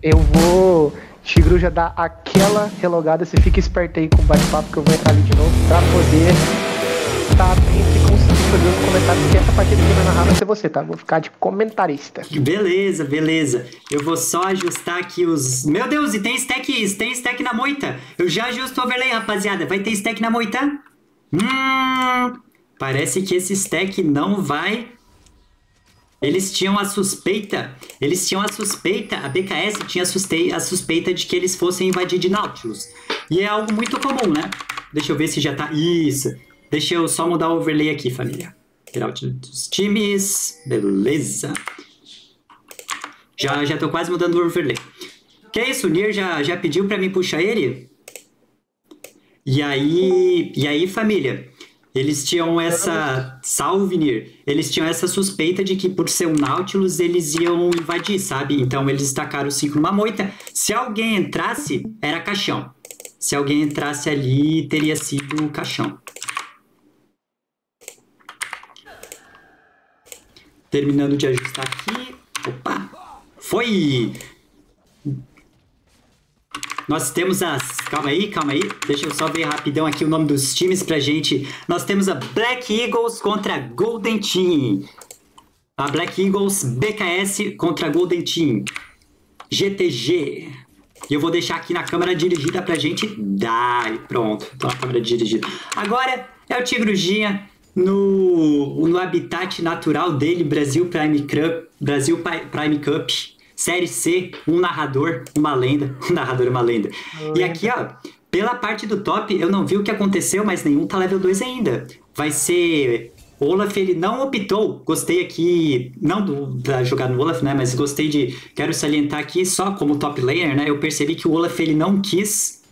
Eu vou. Tigru já dá aquela relogada. Você fica esperto aí com o bate-papo que eu vou entrar ali de novo pra poder estar atento e conseguir fazer os comentários. Porque essa partida que vai narrar vai ser você, tá? Vou ficar de comentarista. Beleza, beleza. Eu vou só ajustar aqui os. Meu Deus, e tem stack na moita. Eu já ajusto o overlay, rapaziada. Vai ter stack na moita? Parece que esse stack não vai. A BKS tinha a suspeita de que eles fossem invadir de Nautilus. E é algo muito comum, né? Deixa eu ver se já tá. Isso. Deixa eu só mudar o overlay aqui, família. Layout dos times. Beleza. Já tô quase mudando o overlay. Que é isso? O Nier já pediu pra mim puxar ele? E aí, família? Eles tinham essa. Salve, Nier. Eles tinham essa suspeita de que, por ser um Nautilus, eles iam invadir, sabe? Então eles tacaram o 5 numa moita. Se alguém entrasse, era caixão. Se alguém entrasse ali, teria sido caixão. Terminando de ajustar aqui. Opa! Foi! Nós temos as... Calma aí. Deixa eu só ver rapidão aqui o nome dos times pra gente. Nós temos a Black Eagles contra a Golden Team. A Black Eagles BKS contra a Golden Team. GTG. E eu vou deixar aqui na câmera dirigida pra gente dar. Pronto, tô na câmera dirigida. Agora é o Tigruginha no habitat natural dele, Brasil Prime Cup. Série C, um narrador, uma lenda. Um narrador, uma lenda. E aqui, ó, pela parte do top, eu não vi o que aconteceu, mas nenhum tá level 2 ainda. Vai ser... Olaf, ele não optou. Gostei aqui, não da jogar no Olaf, né? Mas gostei de... Quero salientar aqui, só como top laner, né? Eu percebi que o Olaf, ele não quis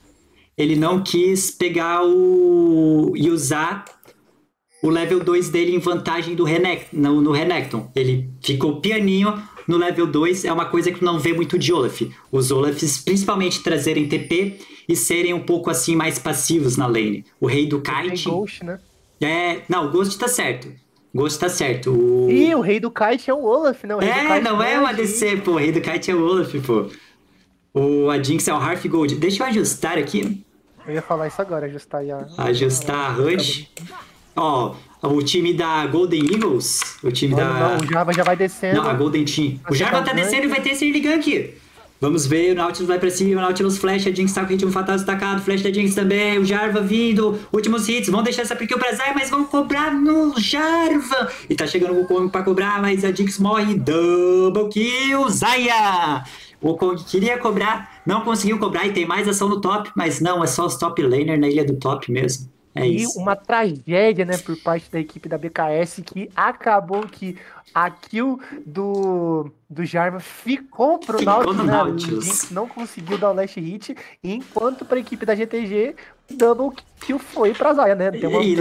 pegar e usar o level 2 dele em vantagem do no Renekton. Ele ficou pianinho no level 2, é uma coisa que não vê muito de Olaf. Os Olafs, principalmente trazerem TP e serem um pouco assim mais passivos na lane. O rei do kite... Tem Ghost, né? Não, o Ghost tá certo. Ih, o rei do kite é o Olaf, não? Não é o ADC, pô. O rei do kite é o Olaf, pô. A Jinx é o Hearthgold. Deixa eu ajustar aqui. Eu ia falar isso agora, ajustar aí Ajustar a HUD. Ó, o time da Golden Eagles. O time Não, o Jarva já vai descendo. Não, a Golden Team. O Jarva tá descendo e vai ter esse early gank. Vamos ver, o Nautilus vai pra cima, o Nautilus flash, a Jinx tá com o ritmo fatal destacado, flash da Jinx também, o Jarva vindo, últimos hits, vão deixar essa kill pra Zaya, mas vão cobrar no Jarva. E tá chegando o Wukong pra cobrar, mas a Jinx morre, double kill, Zaya! O Wukong queria cobrar, não conseguiu cobrar e tem mais ação no top, mas não, é só os top laner na ilha do top mesmo. E uma tragédia, né, por parte da equipe da BKS, que acabou que a kill do Jarva ficou pro Nautilus. O Jinx não conseguiu dar o last hit, enquanto para a equipe da GTG, double kill foi pra Zaya, né?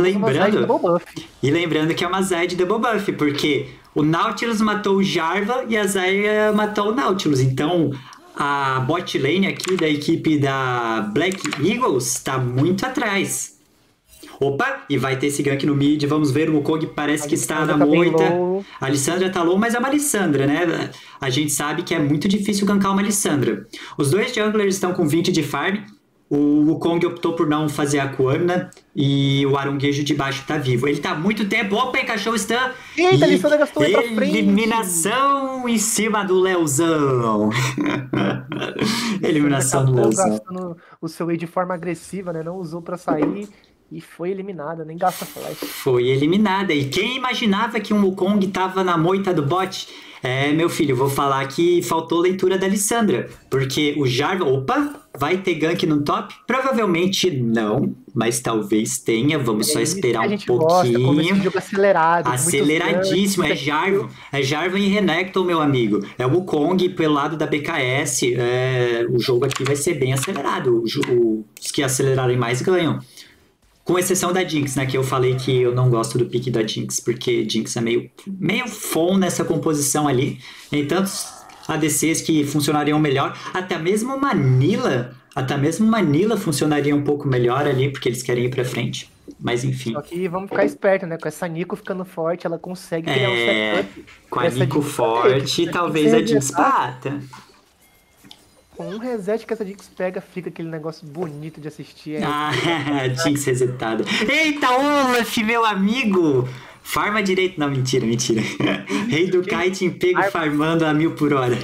E lembrando que é uma Zaya de double buff, porque o Nautilus matou o Jarva e a Zaya matou o Nautilus. Então, a bot lane aqui da equipe da Black Eagles tá muito atrás. Opa, e vai ter esse gank no mid, vamos ver, o Wukong parece que está na moita. A Lissandra tá low, mas é uma Lissandra, né? A gente sabe que é muito difícil gankar uma Lissandra. Os dois junglers estão com 20 de farm, o Wukong optou por não fazer a Kuana e o Aronguejo de baixo tá vivo. Ele tá há muito tempo, opa, encaixou o stun. Eita, a Lissandra gastou ele pra frente. Eliminação em cima do Leozão. Eliminação do Leozão. Gastando o seu E de forma agressiva, né? Não usou pra sair. E foi eliminada, nem gasta flash. Foi eliminada. E quem imaginava que um Wukong tava na moita do bot? Meu filho, vou falar que faltou leitura da Lissandra. Porque o Jarva... Opa, vai ter gank no top? Provavelmente não, mas talvez tenha. Vamos só esperar um pouquinho. Gosta, esse jogo acelerado. Aceleradíssimo. É Jarvan e Renekton, meu amigo. É o Wukong pelo lado da BKS. O jogo aqui vai ser bem acelerado. Os que acelerarem mais ganham. Com exceção da Jinx, né? Que eu falei que eu não gosto do pique da Jinx, porque Jinx é meio fon nessa composição ali. Tem tantos ADCs que funcionariam melhor. Até mesmo Manila funcionaria um pouco melhor ali, porque eles querem ir pra frente. Mas enfim. Só que vamos ficar esperto, né? Com essa Nico ficando forte, ela consegue criar um setup. Com a Nico forte, talvez a Jinx bata. com um reset que essa Jinx pega, fica aquele negócio bonito de assistir. Jinx resetada. Eita, Olaf, meu amigo! Farma direito. Não, mentira. Rei do kiting pego farmando a 1000 por hora.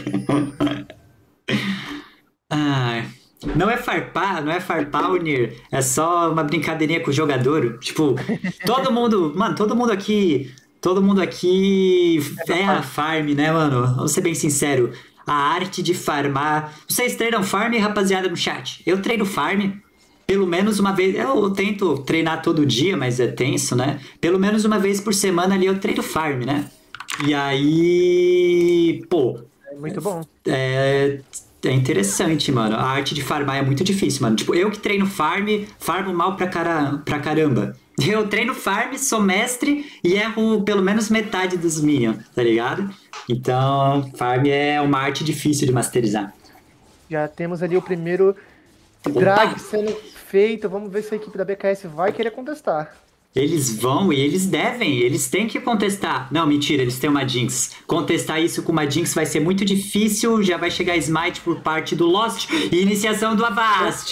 Não é farpar, Unir. É só uma brincadeirinha com o jogador. Tipo, todo mundo aqui é a farm, né, mano? Vamos ser bem sincero. A arte de farmar. Vocês treinam farm, rapaziada, no chat? Eu treino farm. Pelo menos uma vez. Eu tento treinar todo dia, mas é tenso, né? Pelo menos uma vez por semana ali eu treino farm, né? E aí. Pô. É muito bom. É interessante, mano. A arte de farmar é muito difícil, mano. Tipo, eu que treino farmo mal pra caramba. Eu treino farm, sou mestre e erro pelo menos metade dos minions, tá ligado? Então, farm é uma arte difícil de masterizar. Já temos ali o primeiro drag sendo feito. Vamos ver se a equipe da BKS vai querer contestar. Eles vão e eles devem, eles têm que contestar. Não, mentira, eles têm uma Jinx. Contestar isso com uma Jinx vai ser muito difícil, já vai chegar Smite por parte do Lost e iniciação do Avast.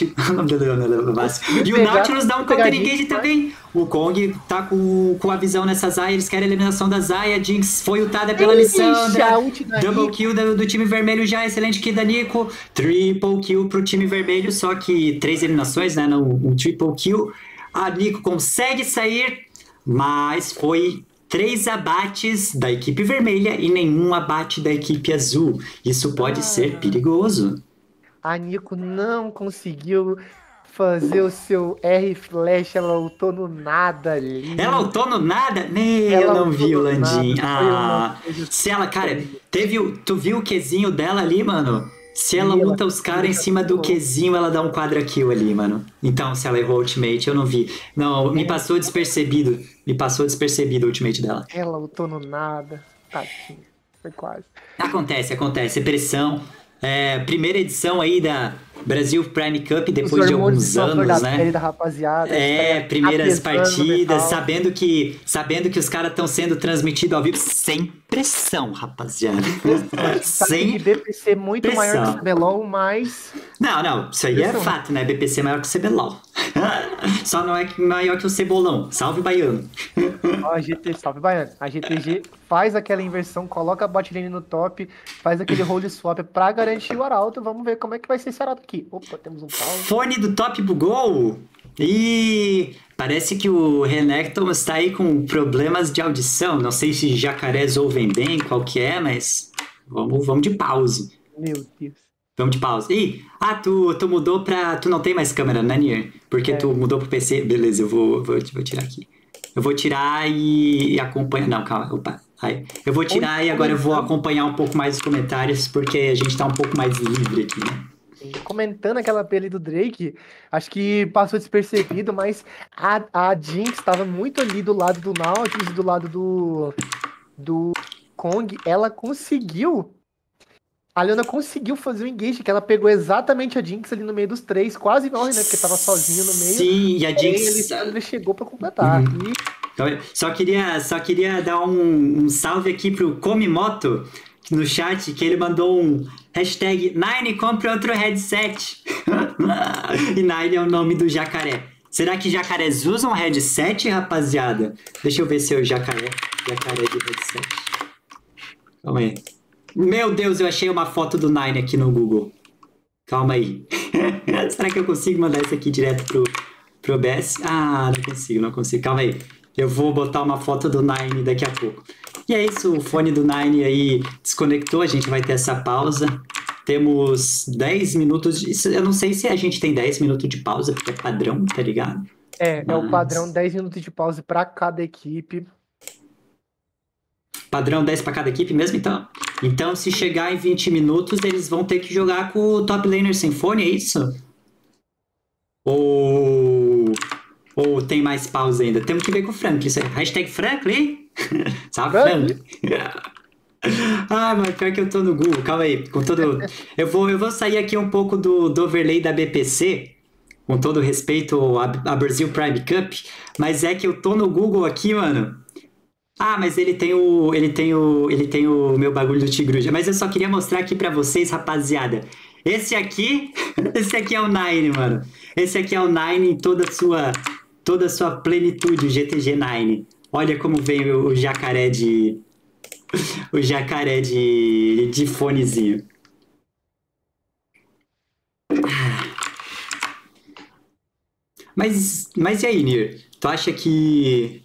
E o Nautilus dá um counter engage também. O Kong tá com a visão nessa Zaya, eles querem a eliminação da Zaya. A Jinx foi ultada pela Lissandra. Double kill do time vermelho já, excelente kill da Nico. Triple kill pro time vermelho, só que 3 eliminações, né, um triple kill. A Nico consegue sair, mas foi 3 abates da equipe vermelha e nenhum abate da equipe azul. Isso pode ser perigoso. A Nico não conseguiu fazer o seu R-Flash, ela ultou no nada ali. Ela ultou no nada? Eu não vi o Landim. Se ela, cara, tu viu o Qzinho dela ali, mano? Se ela luta os caras em cima do Qzinho, ela dá um quadra kill ali, mano. Então, se ela errou o ultimate, eu não vi. Não, me passou despercebido. O ultimate dela. Ela lutou no nada. Tadinha. Foi quase. Acontece. Pressão. Primeira edição aí da Brasil Prime Cup, depois de alguns anos, né? Da rapaziada, primeiras partidas, sabendo que os caras estão sendo transmitidos ao vivo sem pressão, rapaziada. Sem BPC muito pressão. Maior que o CBLOL, mas... Não, isso aí pressão. É fato, né? BPC é maior que o CBLOL. Só não é maior que o Cebolão. Salve, Baiano. Salve, Baiano. A GTG faz aquela inversão, coloca a bot lane no top, faz aquele role swap pra garantir o arauto. Vamos ver como é que vai ser esse arauto aqui. Opa, temos um pau. Fone do top bugou. E parece que o Renekton está aí com problemas de audição. Não sei se jacarés ouvem bem, qual que é, mas vamos de pause. Meu Deus. Vamos de pausa. Tu mudou pra... Tu não tem mais câmera, né, Nier? Porque tu mudou pro PC. Beleza, eu vou tirar aqui. Eu vou tirar e acompanhar... Não, calma. Opa. Aí. Eu vou tirar e agora eu vou acompanhar um pouco mais os comentários, porque a gente tá um pouco mais livre aqui, né? Comentando aquela pele do Drake, acho que passou despercebido, mas a Jinx estava muito ali do lado do Nautilus e do lado do Kong. Ela conseguiu... A Leona conseguiu fazer o engage, que ela pegou exatamente a Jinx ali no meio dos 3, quase morre, né? Porque tava sozinho no meio. Sim, e a Jinx... Ele chegou pra completar. Só queria dar um salve aqui pro Komimoto no chat, que ele mandou um hashtag Nine compre outro headset. E Nine é o nome do jacaré. Será que jacarés usam headset, rapaziada? Deixa eu ver se é o jacaré de headset. Calma aí. Meu Deus, eu achei uma foto do Nine aqui no Google. Calma aí. Será que eu consigo mandar isso aqui direto pro OBS? Não consigo. Calma aí. Eu vou botar uma foto do Nine daqui a pouco. E é isso, o fone do Nine aí desconectou, a gente vai ter essa pausa. Temos 10 minutos, eu não sei se a gente tem 10 minutos de pausa, porque é padrão, tá ligado? É o padrão, 10 minutos de pausa pra cada equipe. Padrão 10 para cada equipe mesmo, então? Então, se chegar em 20 minutos, eles vão ter que jogar com o top laner sem fone, é isso? Ou tem mais pausa ainda? Temos que ver com o Franklin. Hashtag Franklin? Salve, Franklin. Mas pior que eu tô no Google. Calma aí. Eu vou sair aqui um pouco do overlay da BPC, com todo respeito à Brasil Prime Cup, mas é que eu tô no Google aqui, mano. Mas ele tem o meu bagulho do Tigruja. Mas eu só queria mostrar aqui pra vocês, rapaziada. Esse aqui é o Nine, mano. Esse aqui é o Nine em toda a sua plenitude, o GTG Nine. Olha como vem o jacaré de fonezinho. Mas e aí, Nir? Tu acha que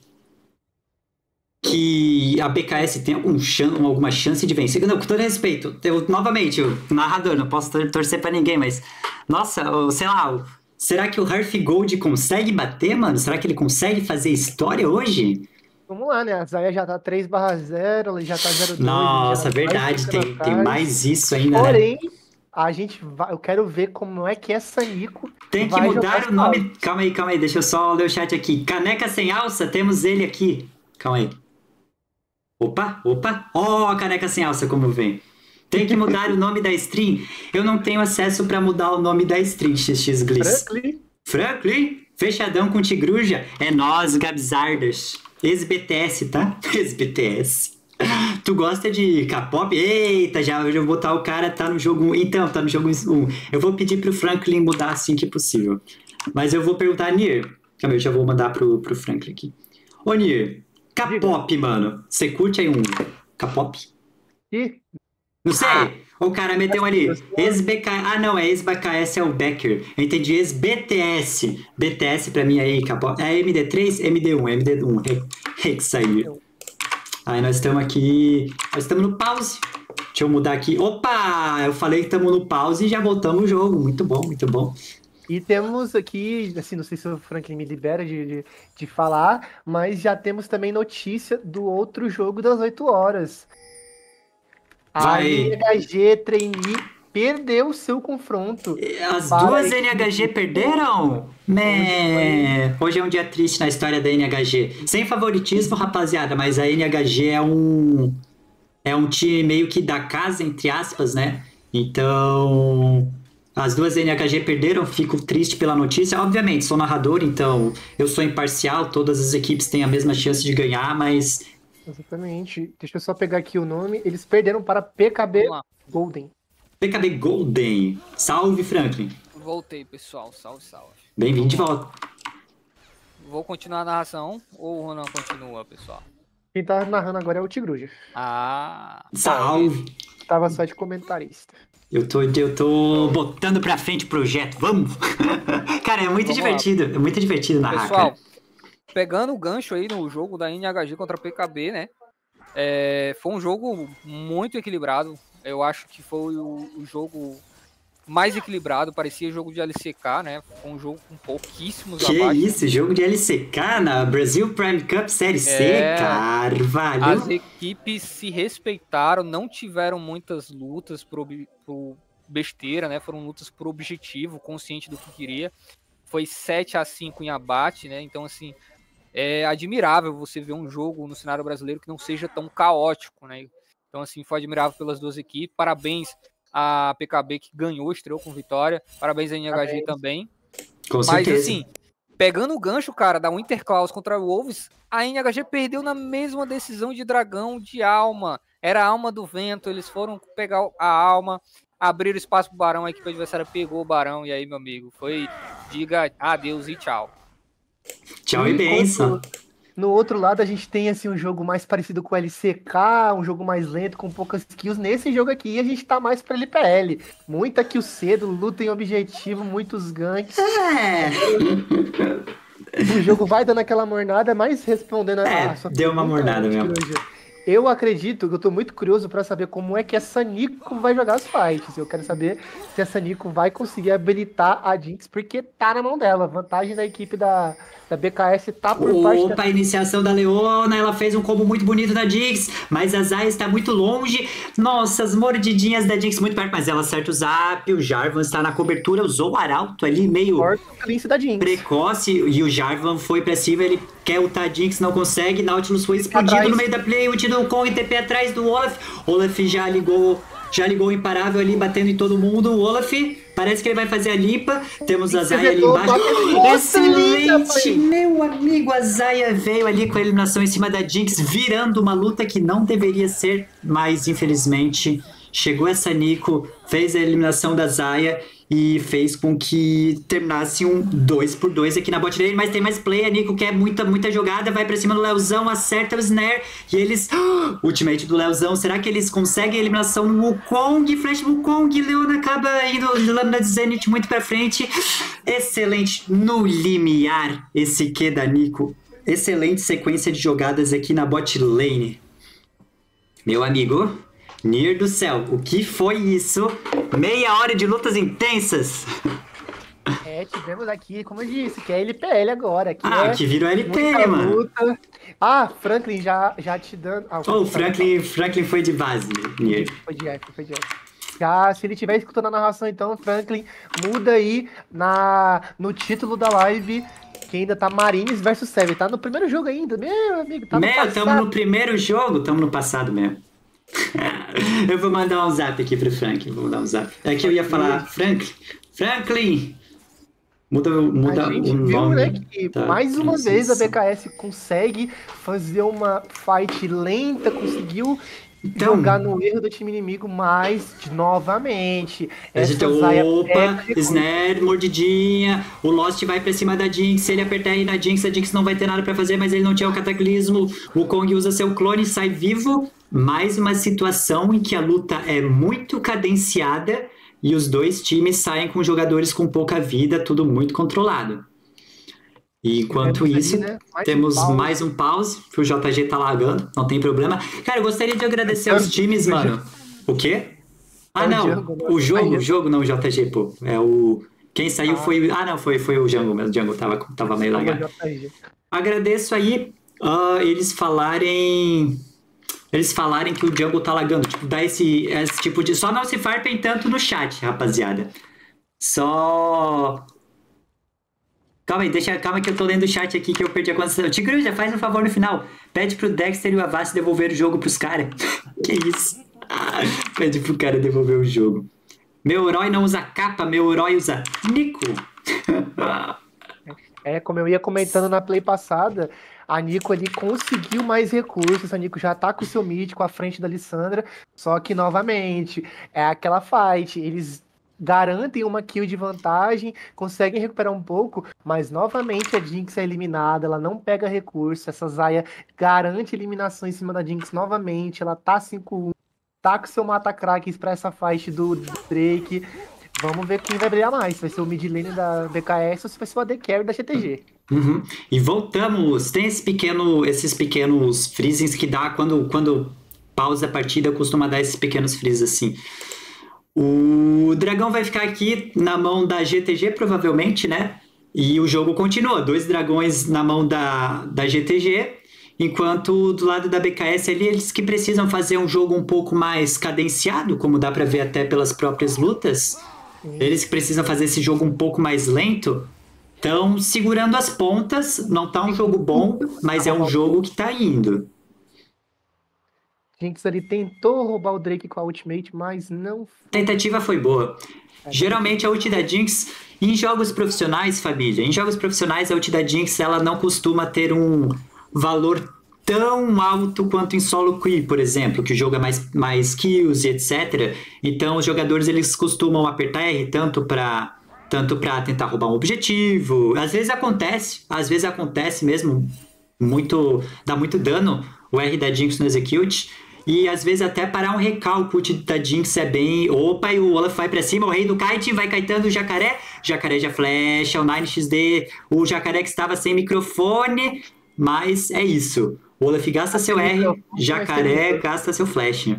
a BKS tem alguma chance de vencer? Não, com todo respeito, novamente, o narrador, não posso torcer pra ninguém, mas nossa, sei lá, será que o Hearth Gold consegue bater, mano? Será que ele consegue fazer história hoje? Vamos lá, né? A Zaya já tá 3/0, ele já tá 0-2. Nossa, verdade, tem mais isso ainda, porém, né? eu quero ver como é que essa Nico tem que mudar o nome. Calma aí, deixa eu só ler o chat aqui. Caneca sem alça, temos ele aqui. Calma aí. Opa. Ó, a caneca sem alça como vem. Tem que mudar o nome da stream. Eu não tenho acesso pra mudar o nome da stream, XX Gliss. Franklin? Fechadão com Tigruja? É nós, Gabzardas. Ex-BTS, tá? Ex-BTS. Tu gosta de K-pop? Eita, já vou botar o cara, tá no jogo 1. Então, tá no jogo 1. Eu vou pedir pro Franklin mudar assim que possível. Mas eu vou perguntar, Nir. Calma, eu já vou mandar pro Franklin aqui. Ô, Nir, K-pop, mano. Você curte aí um K-pop? Não sei. O cara meteu ali. Ex-BK. Ah, não, é ex-BKS, é o Becker. Eu entendi. Ex-BTS. BTS pra mim aí, K-pop. É MD3, MD1. É que saiu. Aí nós estamos aqui. Nós estamos no pause. Deixa eu mudar aqui. Opa! Eu falei que estamos no pause e já voltamos o jogo. Muito bom, muito bom. E temos aqui, assim, não sei se o Franklin me libera de falar, mas já temos também notícia do outro jogo das 8 horas. A NHG Trainee perdeu o seu confronto. As duas NHG perderam? Hoje é um dia triste na história da NHG. Sem favoritismo, rapaziada, mas a NHG é um time meio que da casa, entre aspas, né? Então, as duas NHG perderam, fico triste pela notícia. Obviamente, sou narrador, então eu sou imparcial, todas as equipes têm a mesma chance de ganhar, mas... Exatamente. Deixa eu só pegar aqui o nome. Eles perderam para PKB Golden. PKB Golden. Salve, Franklin. Voltei, pessoal. Salve. Bem-vindo de volta. Vou continuar a narração ou o Ronan continua, pessoal? Quem tá narrando agora é o Tigruja. Salve. Tava só de comentarista. Eu tô botando pra frente o projeto. Vamos! Cara, é muito divertido. É muito divertido narrar, pessoal, cara. Pegando o gancho aí no jogo da NHG contra a PKB, né? Foi um jogo muito equilibrado. Eu acho que foi o jogo mais equilibrado. Parecia jogo de LCK, né? Foi um jogo com pouquíssimos abaixo. Que isso? Jogo de LCK na Brasil Prime Cup Série C, cara. Valeu. As equipes se respeitaram, não tiveram muitas lutas por besteira, né? Foram lutas por objetivo, consciente do que queria. Foi 7-5 em abate, né? Então, assim, é admirável você ver um jogo no cenário brasileiro que não seja tão caótico, né? Então, assim, foi admirável pelas duas equipes. Parabéns à PKB que ganhou, estreou com vitória. Parabéns à NHG também. Com certeza. Mas, assim, pegando o gancho, cara, da Winter Claws contra o Wolves, a NHG perdeu na mesma decisão de dragão de alma. Era a alma do vento, eles foram pegar a alma, abriram espaço pro Barão, a equipe adversária pegou o Barão, e aí, meu amigo, diga adeus e tchau. Tchau e bênção. No outro lado, a gente tem assim, um jogo mais parecido com o LCK, um jogo mais lento, com poucas kills. Nesse jogo aqui, a gente tá mais pra LPL. Muita kill cedo, luta em objetivo, muitos ganks. O jogo vai dando aquela mornada, mas respondendo a sua deu uma mornada mesmo. Eu acredito que eu tô muito curioso pra saber como é que essa Nico vai jogar as fights. Eu quero saber se essa Nico vai conseguir habilitar a Jinx, porque tá na mão dela. A vantagem da equipe da BKS tá por parte a iniciação da Leona, ela fez um combo muito bonito da Jinx, mas a Zaya está muito longe. Nossa, as mordidinhas da Jinx muito perto, mas ela acerta o zap, o Jarvan está na cobertura, usou o arauto ali meio da Jinx. Precoce, e o Jarvan foi pra cima, ele quer ultar a Jinx, não consegue, Nautilus foi explodido no meio da play, ult do Kong, TP atrás do Olaf já ligou o imparável ali, batendo em todo mundo. O Olaf, parece que ele vai fazer a limpa. Temos a Zaya ali embaixo. Excelente, meu amigo. A Zaya veio ali com a eliminação em cima da Jinx, virando uma luta que não deveria ser, mas infelizmente chegou essa Nico, fez a eliminação da Zaya e fez com que terminasse um 2x2 aqui na bot lane, mas tem mais play, a Nico quer muita jogada, vai pra cima do Leozão, acerta o snare, e eles... ultimate do Leozão, será que eles conseguem a eliminação no Wukong? Flash Wukong, Leona acaba indo de lâmina de Zenith muito pra frente, excelente no limiar esse Q da Nico, excelente sequência de jogadas aqui na bot lane. Meu amigo... Nier do céu, o que foi isso? Meia hora de lutas intensas. Tivemos aqui, como eu disse, que é LPL agora. Que virou LPL, mano. Luta. Franklin já te dando... O Franklin foi de base, Nier. Foi de F. Já, se ele estiver escutando a narração, então, Franklin, muda aí no título da live, que ainda tá Marines versus Seven. Tá no primeiro jogo ainda, meu amigo. Tá no passado. Tamo no primeiro jogo, tamo no passado mesmo. Eu vou mandar um zap aqui pro Franklin. Vou mandar um zap. Aqui eu ia falar, Franklin! Muda o nome. Né, que mais uma vez a BKS consegue fazer uma fight lenta, conseguiu jogar no erro do time inimigo, mas novamente. A gente snare, mordidinha, o Lost vai pra cima da Jinx, se ele apertar aí na Jinx, a Jinx não vai ter nada pra fazer, mas ele não tinha o cataclismo, o Kong usa seu clone, sai vivo. Mais uma situação em que a luta é muito cadenciada e os dois times saem com jogadores com pouca vida, tudo muito controlado. E enquanto isso, temos mais um pause, que o JG tá lagando, não tem problema. Cara, eu gostaria de agradecer aos times, mano. O quê? O jogo não, o JG, pô. Quem saiu foi... foi o Django mesmo, o Django tava meio lagado. Agradeço aí eles falarem que o Jungle tá lagando, tipo, dá esse tipo de... Só não se farpem tanto no chat, rapaziada. Calma que eu tô lendo o chat aqui que eu perdi a condição. Tigru, já faz um favor no final. Pede pro Dexter e o Avast devolver o jogo pros caras. Que isso? Pede pro cara devolver o jogo. Meu herói não usa capa, meu herói usa Nico. Como eu ia comentando na play passada, a Nico ali conseguiu mais recursos, a Nico já tá com o seu mítico à frente da Lissandra, só que novamente, é aquela fight, eles garantem uma kill de vantagem, conseguem recuperar um pouco, mas novamente a Jinx é eliminada, ela não pega recurso, essa Zaya garante eliminação em cima da Jinx novamente, ela tá 5-1, tá com seu mata-crackers pra essa fight do Drake. Vamos ver quem vai brilhar mais. Vai ser o mid lane da BKS ou se vai ser o AD Carry da GTG. Uhum. E voltamos. Tem esses pequenos freezings que dá quando pausa a partida, costuma dar esses pequenos freezes assim. O dragão vai ficar aqui na mão da GTG, provavelmente, né? E o jogo continua. 2 dragões na mão da GTG. Enquanto do lado da BKS ali, eles que precisam fazer um jogo um pouco mais cadenciado, como dá pra ver até pelas próprias lutas. Eles que precisam fazer esse jogo um pouco mais lento, estão segurando as pontas. Não tá um jogo bom, mas é um jogo que tá indo. Jinx ali tentou roubar o Drake com a ultimate, mas não... A tentativa foi boa. Geralmente a ult da Jinx, em jogos profissionais, família, em jogos profissionais a ult da Jinx, ela não costuma ter um valor tão alto quanto em solo queue, por exemplo, que o jogo é mais kills e etc. Então os jogadores eles costumam apertar R tanto para tentar roubar um objetivo. Às vezes acontece mesmo, dá muito dano o R da Jinx no execute. E às vezes até parar um recalque da Jinx é bem... Opa, e o Olaf vai pra cima, o rei do kite vai kitando o Jacaré. Jacaré já flecha, o 9XD, o Jacaré que estava sem microfone. Mas é isso. O Olaf gasta seu R, Jacaré gasta seu flash.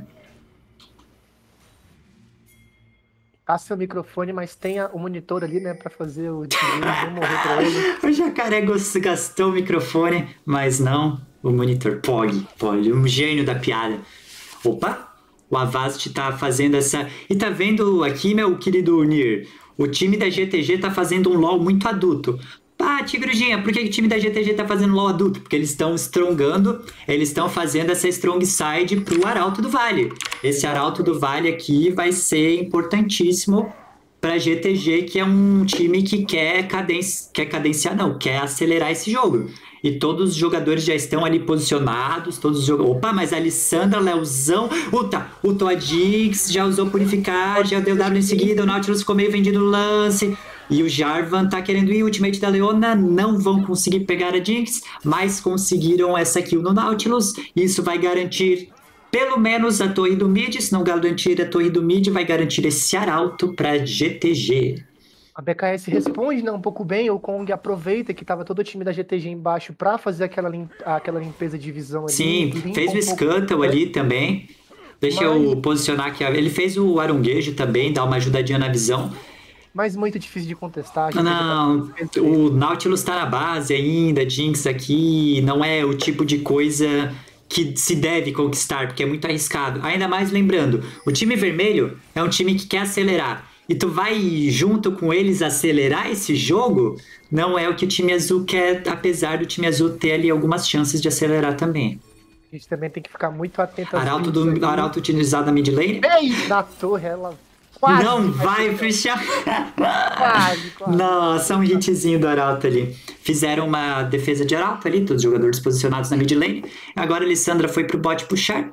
Gasta seu microfone, mas tenha o monitor ali, né, pra fazer o não morrer pra ele. O Jacaré gastou o microfone, mas não o monitor. Pog, um gênio da piada. Opa, o Avast tá fazendo essa... E tá vendo aqui, meu querido Nier? O time da GTG tá fazendo um LoL muito adulto. Tigrudinha, por que o time da GTG tá fazendo LoL adulto? Porque eles estão strongando, eles estão fazendo essa strong side pro Arauto do Vale. Esse Arauto do Vale aqui vai ser importantíssimo para GTG, que é um time que quer cadenciar, não, quer acelerar esse jogo. E todos os jogadores já estão ali posicionados, todos os jogadores... Opa, mas a Alessandra, Leozão, o Todix já usou Purificar, já deu W em seguida, o Nautilus ficou meio vendido no lance, e o Jarvan tá querendo ir, o ultimate da Leona, não vão conseguir pegar a Jinx, mas conseguiram essa kill no Nautilus, isso vai garantir pelo menos a torre do mid, se não garantir a torre do mid, vai garantir esse arauto pra GTG. A BKS responde, né, um pouco bem, o Kong aproveita que tava todo o time da GTG embaixo pra fazer aquela limpeza de visão ali. Sim, fez o Scuttle ali também. Deixa eu posicionar aqui. Ele fez o Aronguejo também, dá uma ajudadinha na visão. Mas muito difícil de contestar. Não, o Nautilus tá na base ainda, Jinx aqui, não é o tipo de coisa que se deve conquistar, porque é muito arriscado. Ainda mais lembrando, o time vermelho é um time que quer acelerar. E tu vai junto com eles acelerar esse jogo, não é o que o time azul quer, apesar do time azul ter ali algumas chances de acelerar também. A gente também tem que ficar muito atento às Arauto utilizado na mid lane. Ei, na torre, ela quase... Não vai fechar. Quase. Nossa, um hitzinho do Arauto ali. Fizeram uma defesa de Arauto ali, todos os jogadores posicionados na mid lane. Agora a Lissandra foi pro bot puxar.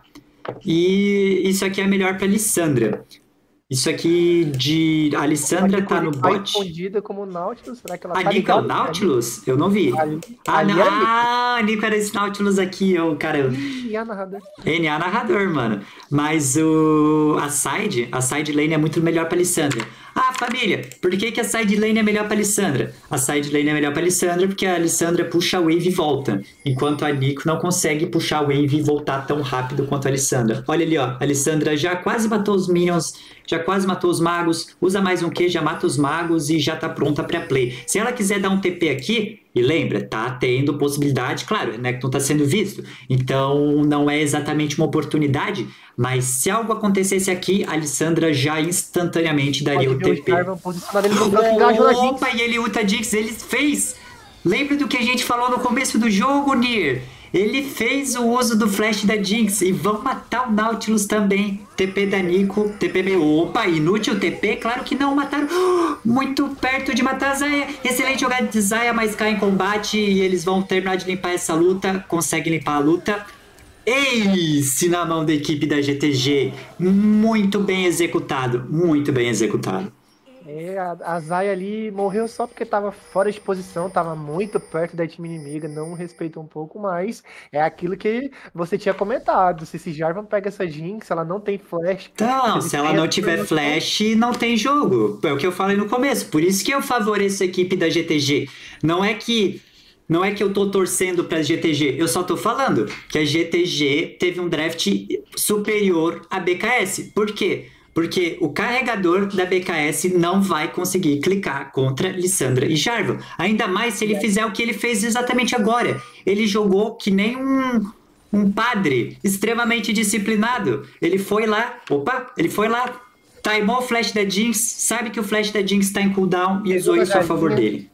E isso aqui é melhor pra Lissandra. Isso aqui de... A Alessandra tá no bot. Escondida como Nautilus. Será que ela tá ligada? A Nico é o Nautilus? Eu não vi. A Nico era esse Nautilus aqui. Cara, NA narrador. NA narrador, mano. Mas a side lane é muito melhor pra Alessandra. Ah, família, por que a side lane é melhor pra Alessandra? A side lane é melhor pra Alessandra porque a Alessandra puxa a wave e volta. Enquanto a Nico não consegue puxar a wave e voltar tão rápido quanto a Alessandra. Olha ali, ó. A Alessandra já quase matou os minions, já quase matou os magos, usa mais um Q, já mata os magos e já tá pronta pra play. Se ela quiser dar um TP aqui, e lembra, tá tendo possibilidade, claro, né, que não tá sendo visto, então não é exatamente uma oportunidade, mas se algo acontecesse aqui, a Alessandra já instantaneamente daria o TP. Opa, e ele ulta Jinx, ele fez! Lembra do que a gente falou no começo do jogo, Nier? Ele fez o uso do flash da Jinx e vão matar o Nautilus também. TP da Nico, TP meu. Opa, inútil TP? Claro que não, mataram muito perto de matar a Xayah. Excelente jogada de Xayah, mas cai em combate e eles vão terminar de limpar essa luta. Conseguem limpar a luta. Ace na mão da equipe da GTG. Muito bem executado, muito bem executado. A Xayah ali morreu só porque tava fora de posição, tava muito perto da time inimiga, não respeitou um pouco, mas é aquilo que você tinha comentado. Se esse Jarvan pega essa Jinx, ela não tem flash. Então, se ela não tiver flash, não tem jogo. É o que eu falei no começo. Por isso que eu favoreço a equipe da GTG. Não é que eu tô torcendo pra GTG, eu só tô falando que a GTG teve um draft superior à BKS. Por quê? Porque o carregador da BKS não vai conseguir clicar contra Lissandra e Jarvan. Ainda mais se ele fizer o que ele fez exatamente agora. Ele jogou que nem um padre extremamente disciplinado. Ele foi lá, timou o flash da Jinx, sabe que o flash da Jinx tá em cooldown e usou isso a favor dele.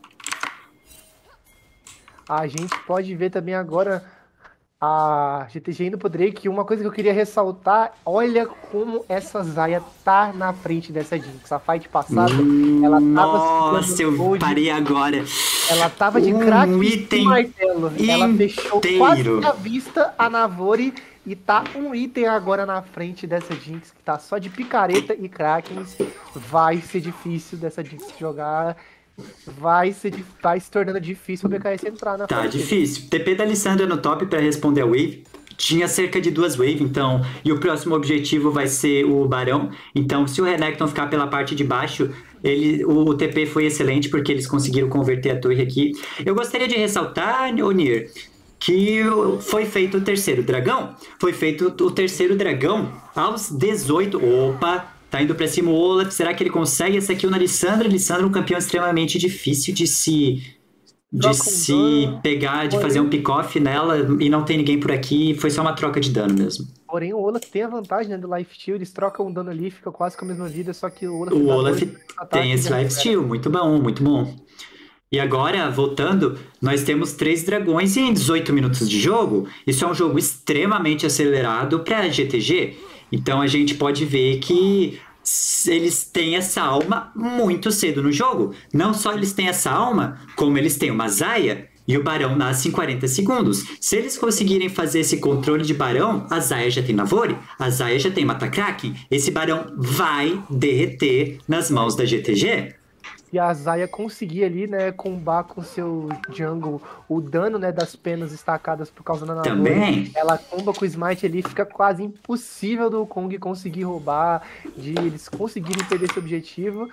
A gente pode ver também agora a GTG indo pro Drake. Uma coisa que eu queria ressaltar, olha como essa Xayah tá na frente dessa Jinx. A fight passada, ela tava... Nossa, eu parei agora. Ela tava de crack e martelo. Ela fechou quase à vista a Navori e tá um item agora na frente dessa Jinx, que tá só de picareta e Krakens. Vai ser difícil dessa Jinx jogar... Vai se tornando difícil o BKS entrar na frente. Tá difícil. TP da Lissandra no top para responder a wave. Tinha cerca de 2 waves, então... E o próximo objetivo vai ser o Barão. Então, se o Renekton ficar pela parte de baixo, o TP foi excelente, porque eles conseguiram converter a torre aqui. Eu gostaria de ressaltar, Onir, que foi feito o terceiro dragão. Foi feito o terceiro dragão aos 18... Opa! Tá indo pra cima o Olaf. Será que ele consegue essa kill na Lissandra? Lissandra é um campeão extremamente difícil de se pegar, de fazer um pick-off nela, e não tem ninguém por aqui. Foi só uma troca de dano mesmo. Porém, o Olaf tem a vantagem, né, do life steal. Eles trocam um dano ali, fica quase com a mesma vida, só que o Olaf tem esse life steal. Muito bom, muito bom. E agora, voltando, nós temos 3 dragões em 18 minutos de jogo. Isso é um jogo extremamente acelerado para a GTG. Então a gente pode ver que eles têm essa alma muito cedo no jogo. Não só eles têm essa alma, como eles têm uma Zaya e o Barão nasce em 40 segundos. Se eles conseguirem fazer esse controle de Barão, a Zaya já tem Navori, a Zaya já tem Mata-Kraken. Esse Barão vai derreter nas mãos da GTG. E a Zaya conseguir ali, né, combar com seu jungle o dano, né, das penas estacadas por causa da Navori. Também. Ela comba com o smite ali, fica quase impossível do Kong conseguir roubar, de eles conseguirem perder esse objetivo.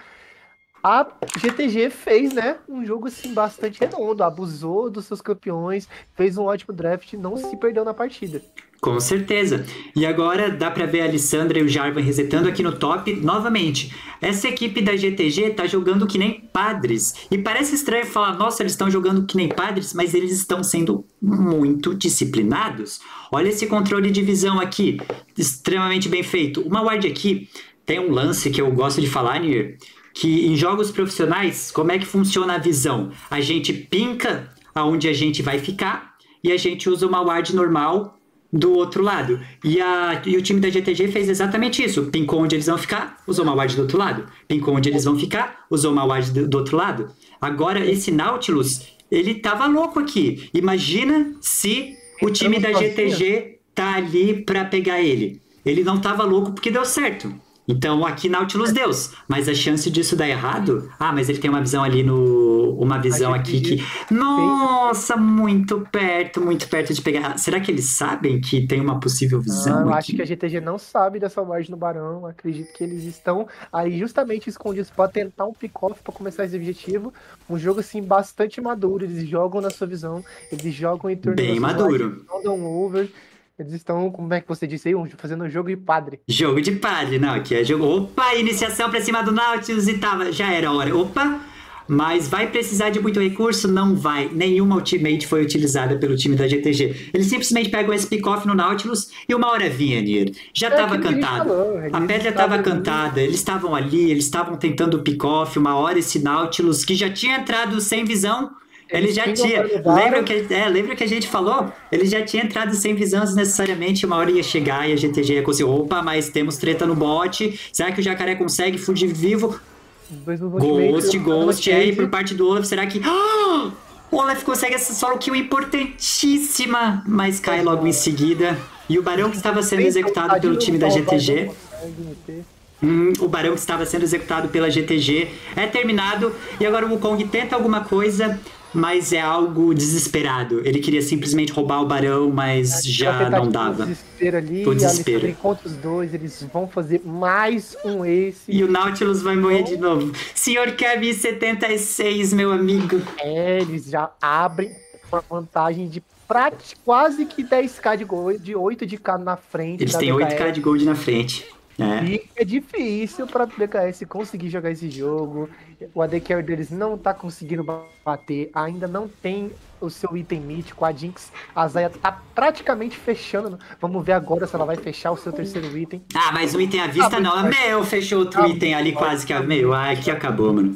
A GTG fez, né, um jogo assim bastante redondo, abusou dos seus campeões, fez um ótimo draft, não se perdeu na partida. Com certeza. E agora dá pra ver a Alessandra e o Jarvan resetando aqui no top novamente. Essa equipe da GTG tá jogando que nem padres. E parece estranho falar, nossa, eles estão jogando que nem padres, mas eles estão sendo muito disciplinados. Olha esse controle de visão aqui, extremamente bem feito. Uma ward aqui tem um lance que eu gosto de falar, Nier, que em jogos profissionais, como é que funciona a visão? A gente pinca aonde a gente vai ficar e a gente usa uma ward normal do outro lado. E o time da GTG fez exatamente isso. Pincou onde eles vão ficar, usou uma ward do outro lado. Pincou onde eles vão ficar, usou uma ward do outro lado. Agora, esse Nautilus, ele tava louco aqui. Imagina se o time da GTG tá ali pra pegar ele. Ele não tava louco porque deu certo. Então, aqui Nautilus deu, mas a chance disso dar errado... Ah, mas ele tem uma visão ali uma visão aqui que... Nossa, muito perto de pegar. Será que eles sabem que tem uma possível visão eu aqui? acho que a GTG não sabe dessa ward no Barão. Acredito que eles estão aí justamente escondidos para tentar um pick-off para começar esse objetivo. Um jogo, assim, bastante maduro. Eles jogam na sua visão. Eles jogam em torno bem maduro. Não dão over. Eles estão, como é que você disse aí, fazendo um jogo de padre. Jogo de padre, não, aqui é jogo... Opa, iniciação pra cima do Nautilus e tava... Já era a hora. Opa, mas vai precisar de muito recurso? Não vai. Nenhuma ultimate foi utilizada pelo time da GTG. Eles simplesmente pegam esse pick-off no Nautilus e uma hora vinha, Nier. Já tava cantado. A pedra tava cantada. Eles estavam ali, eles estavam tentando o pick-off. Uma hora esse Nautilus, que já tinha entrado sem visão... Ele já tinha, lembra que a gente falou? Ele já tinha entrado sem visões necessariamente, uma hora ia chegar e a GTG ia conseguir, opa, mas temos treta no bot, será que o Jacaré consegue fugir vivo? Ghost, aí por parte do Olaf, será que... O Olaf consegue essa solo kill importantíssima, mas cai logo em seguida. E o Barão que estava sendo executado pelo time da GTG... O Barão que estava sendo executado pela GTG é terminado, e agora o Wukong tenta alguma coisa, mas é algo desesperado. Ele queria simplesmente roubar o Barão, mas já não dava. O desespero. Encontra os dois, eles vão fazer mais um ace. E o Nautilus vai morrer de novo. Senhor Kevin 76, meu amigo. Eles já abrem uma vantagem de quase que 10k de gold, de 8 de K na frente. Eles têm 8k de gold na frente. E é difícil para BKS conseguir jogar esse jogo. O AD Carry deles não tá conseguindo bater, ainda não tem o seu item mítico. A Jinx, a Zaya tá praticamente fechando. Vamos ver agora se ela vai fechar o seu terceiro item. Ah, mas o item à vista não. Fechou outro item ali quase que... aqui acabou, mano.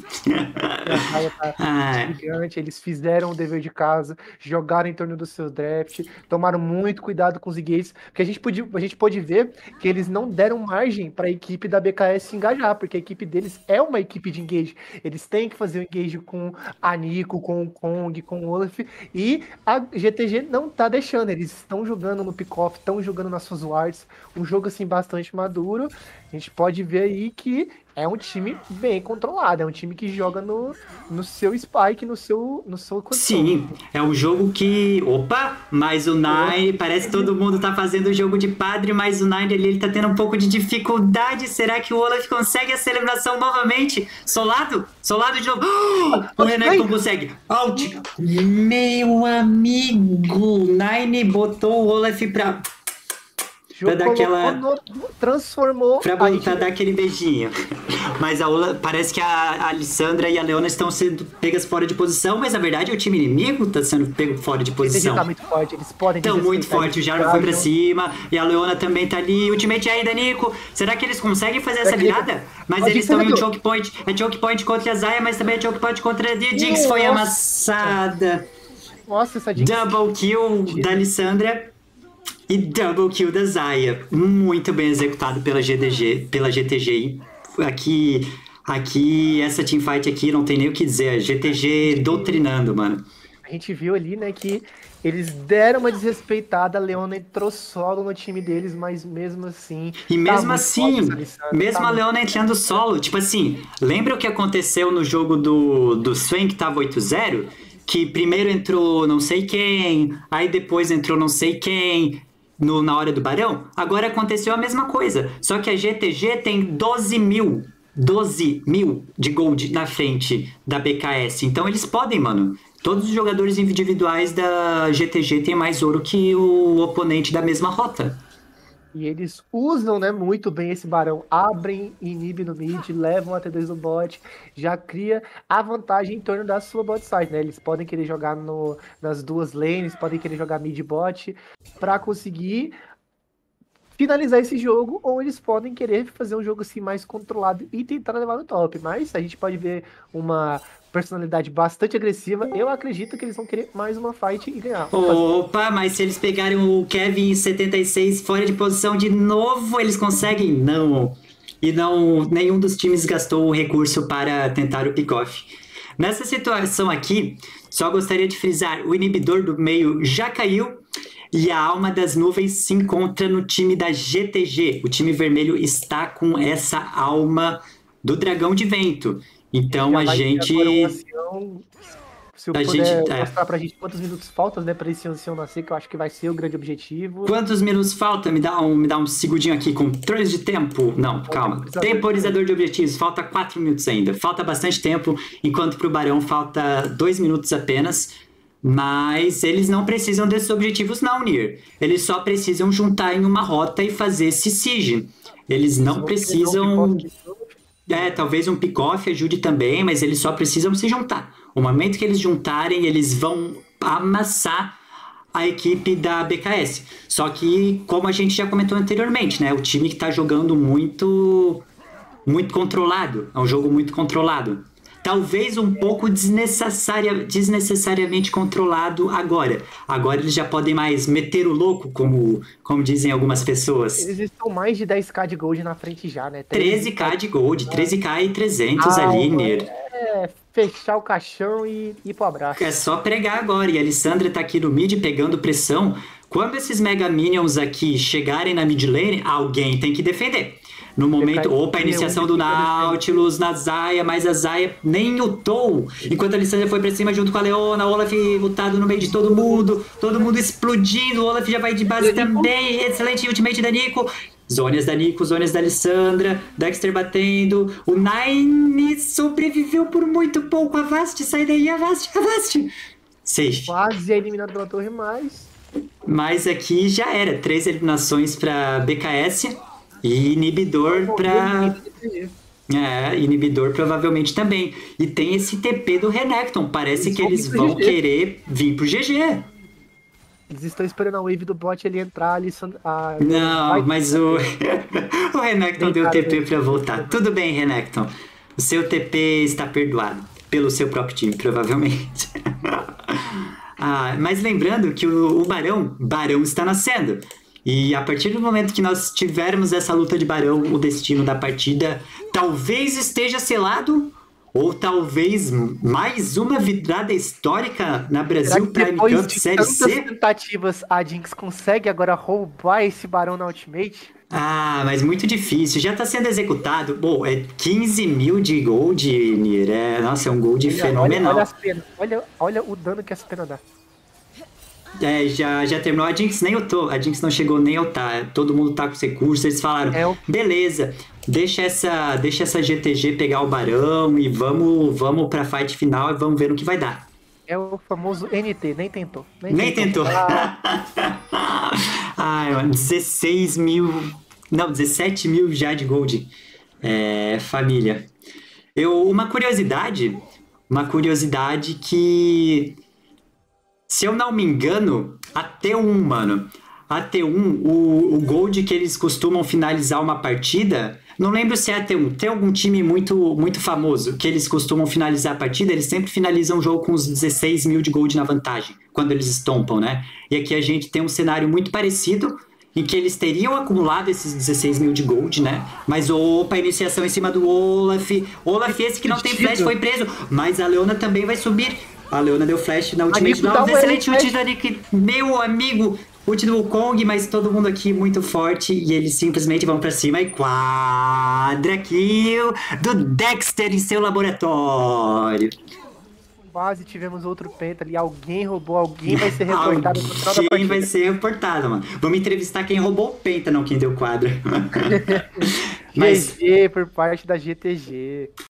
A Zaya tá gigante. Eles fizeram o dever de casa, jogaram em torno do seu draft, tomaram muito cuidado com os engages, porque a gente pôde ver que eles não deram margem para a equipe da BKS se engajar, porque a equipe deles é uma equipe de engage. Eles têm que fazer o engage com a Nico, com o Kong, com o Olaf, e a GTG não tá deixando. Eles estão jogando no pick-off, estão jogando nas suas wards, um jogo assim bastante maduro. A gente pode ver aí que é um time bem controlado, é um time que joga no seu spike, no seu controle. Sim, é um jogo que... Opa, mas o Nine, parece que todo mundo tá fazendo o jogo de padre, mas o Nine ele tá tendo um pouco de dificuldade. Será que o Olaf consegue a celebração novamente? Solado de novo. O Renan não consegue. Out. Meu amigo, Nine botou o Olaf pra dar aquela... Transformou... Pra dar aquele beijinho. Mas parece que a Alessandra e a Leona estão sendo pegas fora de posição, mas na verdade o time inimigo está sendo pego fora de posição. Tá muito forte, eles podem... Estão muito forte, o Jarvan foi pra cima, e a Leona também tá ali, ultimate ainda, Nico. Será que eles conseguem fazer essa virada? Mas eles estão em um choke point. É choke point contra a Zaya, mas também é choke point contra a Jinx. Foi amassada. Nossa, essa Jinx... Double kill da Alessandra. E double kill da Zaya. Muito bem executado pela GTG. aqui, essa teamfight aqui não tem nem o que dizer. A GTG doutrinando, mano. A gente viu ali, né, que eles deram uma desrespeitada, a Leona entrou solo no time deles, mas mesmo assim... E mesmo assim, mesmo a Leona entrando solo, tipo assim, lembra o que aconteceu no jogo do Swain, que tava 8-0? Que primeiro entrou não sei quem, aí depois entrou não sei quem... na hora do Barão, agora aconteceu a mesma coisa. Só que a GTG tem 12 mil de gold na frente da BKS. Então eles podem, mano. Todos os jogadores individuais da GTG têm mais ouro que o oponente da mesma rota. E eles usam, né, muito bem esse Barão. Abrem, inibem no mid, levam a T2 no bot, já cria a vantagem em torno da sua bot side, né? Eles podem querer jogar nas duas lanes, podem querer jogar mid bot para conseguir finalizar esse jogo, ou eles podem querer fazer um jogo assim mais controlado e tentar levar no top. Mas a gente pode ver uma personalidade bastante agressiva. Eu acredito que eles vão querer mais uma fight e ganhar. Opa, mas se eles pegarem o Kevin em 76 fora de posição de novo, eles conseguem? Não. E não, nenhum dos times gastou o recurso para tentar o pick-off. Nessa situação aqui, só gostaria de frisar, o inibidor do meio já caiu e a alma das nuvens se encontra no time da GTG. O time vermelho está com essa alma do dragão de vento. Então a gente... Se eu puder mostrar pra gente quantos minutos faltam, né, pra esse ancião nascer, que eu acho que vai ser o grande objetivo. Quantos minutos falta? Me dá um segundinho aqui, controles de tempo. Não, calma. Temporizador de objetivos, falta 4 minutos ainda. Falta bastante tempo, enquanto pro Barão falta 2 minutos apenas. Mas eles não precisam desses objetivos não, Nier. Eles só precisam juntar em uma rota e fazer esse siege. Eles não precisam... talvez um pick-off ajude também, mas eles só precisam se juntar. O momento que eles juntarem, eles vão amassar a equipe da BKS. Só que, como a gente já comentou anteriormente, né? O time que tá jogando muito controlado. É um jogo muito controlado. Talvez um pouco desnecessariamente controlado agora. Agora eles já podem mais meter o louco, como dizem algumas pessoas. Eles estão mais de 10k de gold na frente já, né? 13k de gold, 13k e 300 ali, Nier. Fechar o caixão e ir pro abraço. É só pregar agora. E a Alessandra tá aqui no mid pegando pressão. Quando esses Mega Minions aqui chegarem na mid lane, alguém tem que defender. No momento, opa, a iniciação do Nautilus na Zaya, mas a Zaya nem ultou. Enquanto a Alessandra foi pra cima junto com a Leona, o Olaf lutado no meio de todo mundo explodindo, o Olaf já vai de base também. Excelente ultimate da Nico. Zônias da Nico, zônias da Alessandra, Dexter batendo. O Nine sobreviveu por muito pouco. Avast, sai daí, Avast. Safe. Quase eliminado pela torre, mas aqui já era. 3 eliminações pra BKS. E inibidor pra... inibidor provavelmente também. E tem esse TP do Renekton. Parece que eles vão querer vir pro GG. Eles estão esperando a wave do bot ele entrar ali. Não, mas o Renekton deu TP pra voltar. Tudo bem, Renekton. O seu TP está perdoado. Pelo seu próprio time, provavelmente. Mas lembrando que o Barão está nascendo. E a partir do momento que nós tivermos essa luta de Barão, o destino da partida talvez esteja selado, ou talvez mais uma virada histórica na Brasil Prime Cup Série C. Depois de tantas tentativas, a Jinx consegue agora roubar esse Barão na Ultimate? Mas muito difícil. Já está sendo executado. Bom, é 15 mil de gold, Nier. Nossa, é um gold fenomenal. Olha as penas. Olha o dano que essa pena dá. Já terminou. A Jinx nem ultou. A Jinx não chegou nem a ultar. Todo mundo tá com os recursos. Eles falaram, beleza, deixa essa GTG pegar o Barão e vamos pra fight final e vamos ver no que vai dar. É o famoso NT, nem tentou. Nem tentou. Mano, 16 mil... Não, 17 mil já de gold. Família. Uma curiosidade que... Se eu não me engano, a T1, mano. A T1, o gold que eles costumam finalizar uma partida... Não lembro se é a T1. Tem algum time muito, muito famoso que eles costumam finalizar a partida. Eles sempre finalizam o jogo com uns 16 mil de gold na vantagem. Quando eles estompam, né? E aqui a gente tem um cenário muito parecido. em que eles teriam acumulado esses 16 mil de gold, né? Mas opa, iniciação em cima do Olaf. Olaf esse que não tem flash foi preso, mas a Leona também vai subir. A Leona deu flash na ultimate. Excelente ult da Nick, meu amigo. Ult do Wukong, mas todo mundo aqui muito forte e eles simplesmente vão pra cima e quadra kill do Dexter em seu laboratório. Quase tivemos outro penta ali, alguém roubou, alguém vai ser reportado no final da partida. Alguém vai ser reportado, mano. Vamos entrevistar quem roubou o penta, não quem deu quadra. Mas... GG por parte da GTG.